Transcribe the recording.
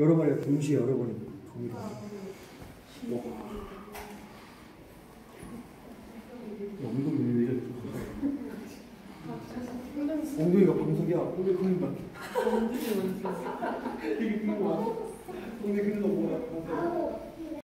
여러 마리가 동시에 여러 번 갑니다. 엉덩이 왜 이래? 엉덩이가 방석이야. 엉덩이 큰다. 엉덩이 큰다. 엉덩이 큰다. 뭐야?